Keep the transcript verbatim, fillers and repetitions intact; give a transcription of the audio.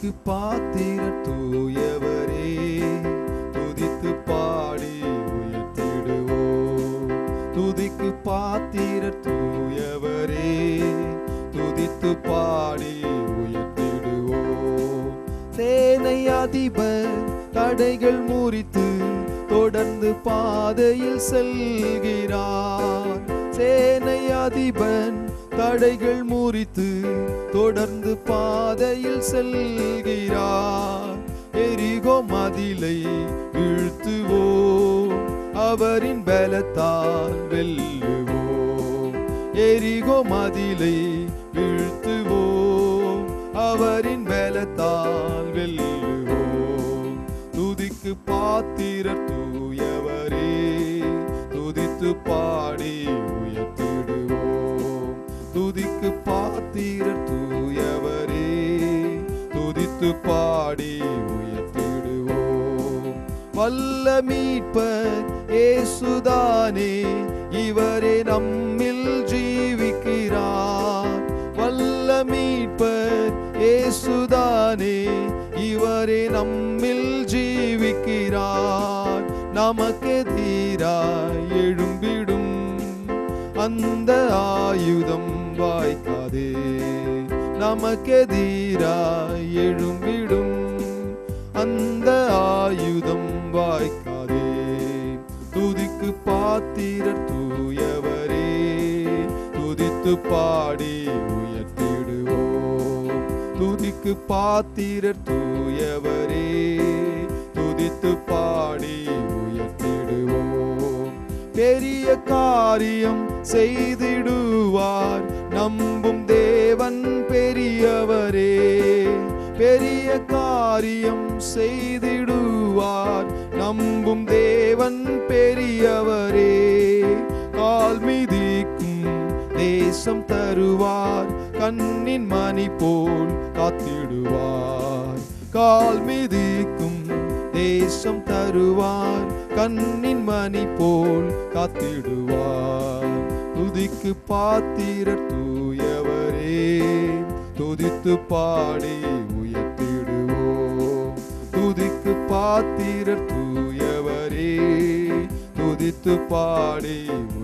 துதிக்கு பாத்திரர் தூயவரே, துதித்து பாடி உயர்த்திடுவோம். துதிக்கு பாத்திரர் தூயவரே, துதித்து பாடி உயர்த்திடுவோம். சேனை அதிபர் தடைகள் முறித்து தொடர்ந்து பாதையில் செல்கிறார். சேனை அதிபன் தடைகள் முறித்து தொடர்ந்து பாதையில் செல்கிறார். எரிகோ மதிலை வீழ்த்துவோம், அவரின் பலத்தால் வெல்லுவோம். எரிகோ மதிலை வீழ்த்துவோம், அவரின் பலத்தால் வெல்லுவோம். துதிக்கு பாத்திரர் தூயவரே, துதித்து பாடி உயர்த்திடுவோம். துதிக்கு பாத்திரர் தூயவரே, துதித்து பாடி உயர்த்திடுவோம். வல்ல மீட்பர் இயேசுதானே, இவரே நம்மில் ஜீவிக்கிறார். வல்ல மீட்பர் இயேசுதானே, இவரே நம்மில் ஜீவிக்கிறார். நமக்கெதிராய் எழும்பிடும் அந்த ஆயுதம் வாய்க்காதே, நமக்கெதிராய் எழும்பிடும் அந்த ஆயுதம் வாய்க்காதே. துதிக்கு பாத்திரர் தூயவரே, துதித்து பாடி உயர்த்திடுவோம். துதிக்கு பாத்திரர் தூயவரே, துதித்து பாடி உயர்த்திடுவோம். பெரிய காரியம் செய்திடுவார் நம்பும் தேவன் பெரியவரே. பெரிய காரியம் செய்திடுவார் நம்பும் தேவன் பெரியவரே. கால் மிதிக்கும் தேசம் தருவார், கண்ணின் மணி போல் காத்திடுவார். கால் மிதிக்கும் தேசம் தருவார், கண்ணின் மணி போல் காத்திடுவார். துதிக்கு பாத்திரர் தூயவரே, துதித்து பாடி உயர்த்திடுவோம். துதிக்கு பாத்திரர் தூயவரே, துதித்து பாடி